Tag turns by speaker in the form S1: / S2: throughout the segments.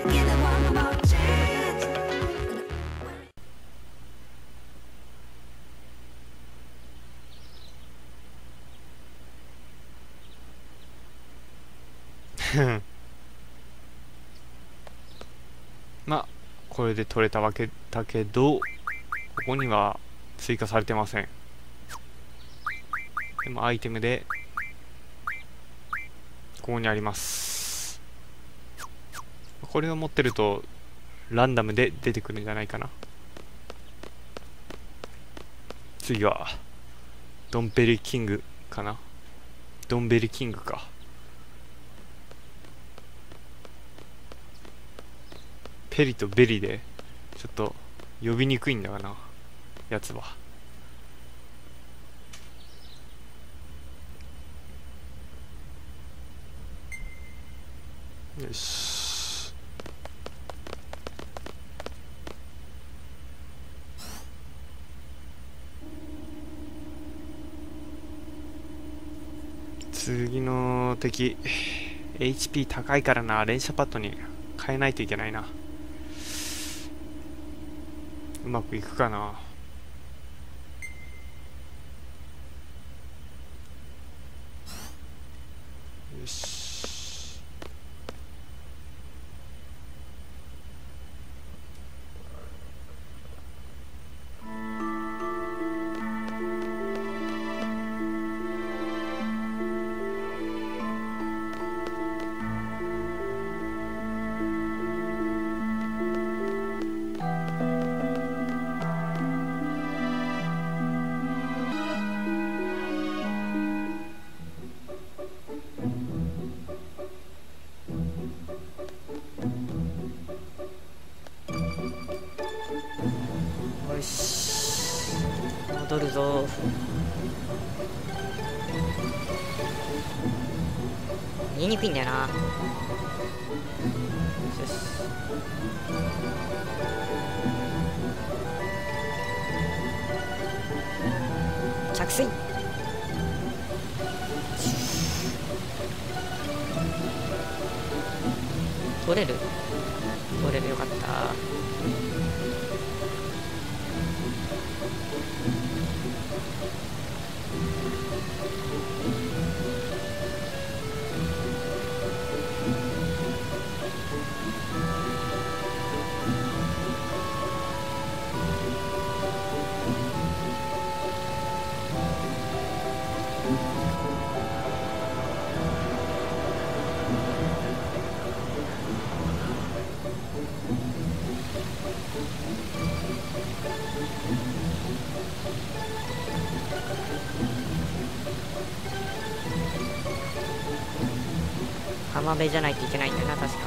S1: まあこれで取れたわけだけど、ここには追加されてません。でもアイテムでここにあります。これを持ってるとランダムで出てくるんじゃないかな。次はドンベリキングかな。ドンベリキングか。ペリとベリでちょっと呼びにくいんだかな、やつは。よし。次の敵 HP 高いからな。連射パッドに変えないといけないな。うまくいくかな。よし。
S2: よし、戻るぞ。言いにくいんだよな。よし、着水。取れるよかった。浜辺じゃないといけないんだよな、確か。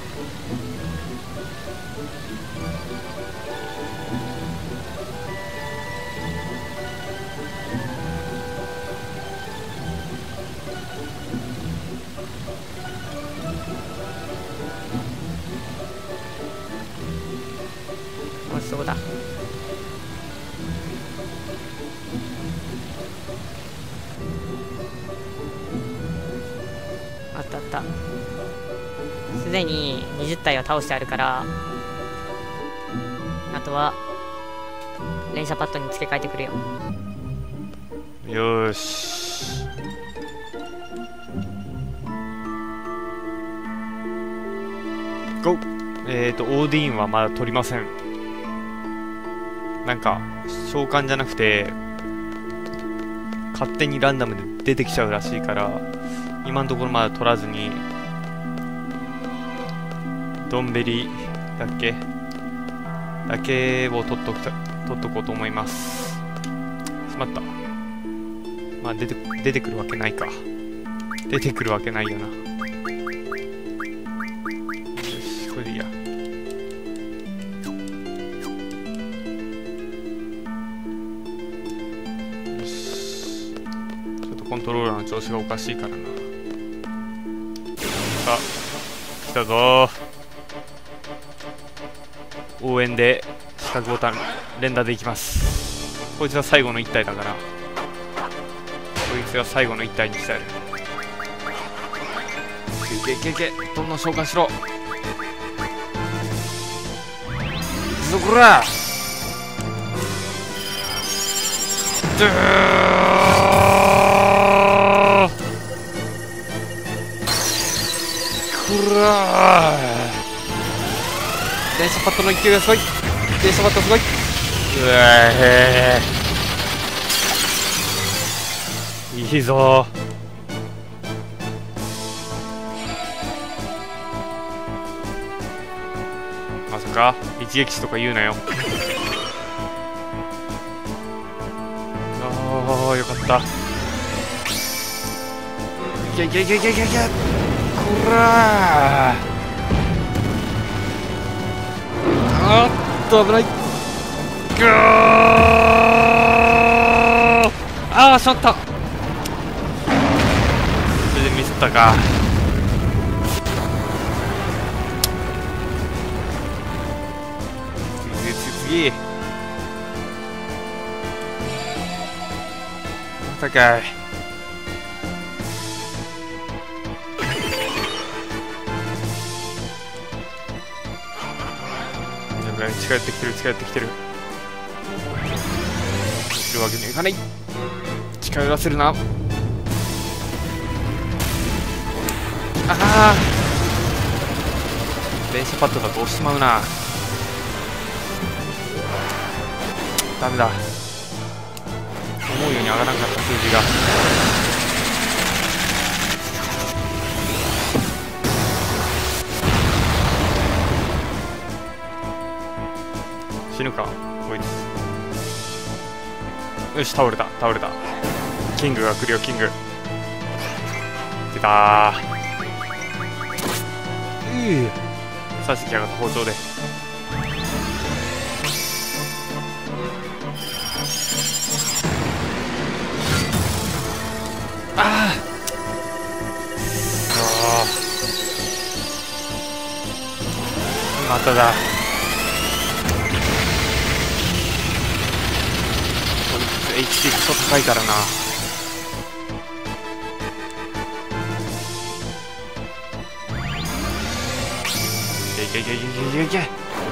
S2: もしそこだ。あったあった。すでに20体は倒してあるから、あとは連射パッドに付け替えてくるよ。
S1: よーし。ゴー。オーディーンはまだ取りません。なんか召喚じゃなくて勝手にランダムで出てきちゃうらしいから、今のところまだ取らずにドンベリだけを取っとこうと思います。しまった。まあ出てくるわけないか。出てくるわけないよな。よし、これでいいや。よし、ちょっとコントローラーの調子がおかしいからな。さあ来たぞー。応援で四角ボタン連打でいきます。こいつは最後の1体だから、こいつが最後の1体にしてやる。いけいけいけ、どんどん召喚しろ。 ぞこら。ドゥーこらー。電車パッドの勢いがすごい。電車パッドすごい。うわー、いいぞー。まさか一撃死とか言うなよ。ああ、よかった。いけいけいけいけいけいけ。こらー。あっと危ない。ぐー。ああ、しまった。それでミスったか。次またかい。近寄ってきてる、近寄ってきてる。いるわけにはいかない。近寄らせるな。ああ、電車パッドだと押してしまうな。ダメだ。思うように上がらなかった数字が。死ぬかこいつ。よし、倒れた倒れた。キングが来るよ、キング出たー。刺してきやがった包丁で。ああ、まただ。HP クソ高いからな。いけいけいけいけいけいけ。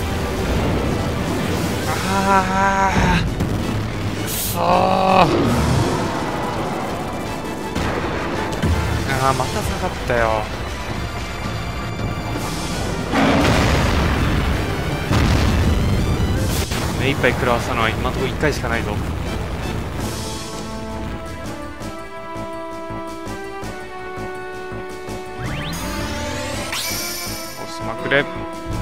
S1: ああ、くそー。ああ、また下がったよ。目いっぱい食らわしたのは今のところ1回しかないぞ。押しまくれ。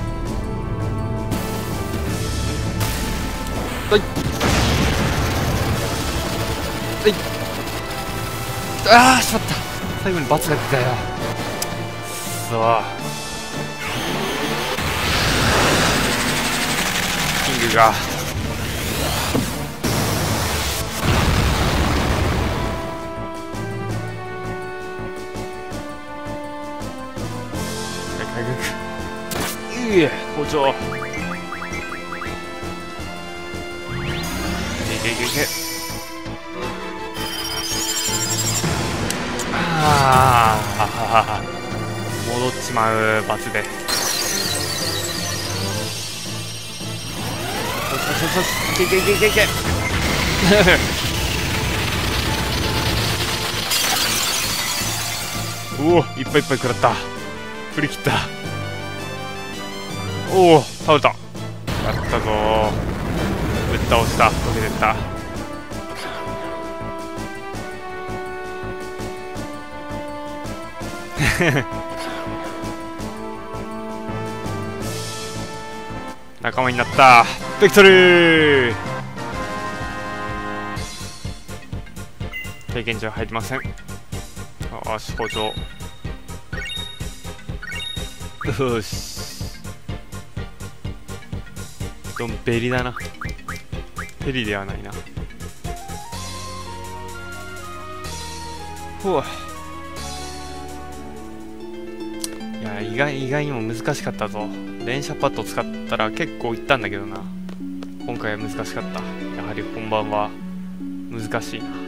S1: はいはい。ああ、しまった。最後に罰が出たよ。そう、キングが包丁。いけいけいけ。ああ、戻っちまう罰で。いけいけいけいけいけ。おお、いっぱいいっぱい食らった。振り切った。おお、倒れた。やったぞー。ぶっ倒した。溶けてった。仲間になった。ベクトルー。経験値は入りません。あし、包丁。よし、ドンベリだな。ペリではないな。ふわ。いや、意外にも難しかったぞ。連射パッド使ったら結構いったんだけどな。今回は難しかった。やはり本番は難しいな。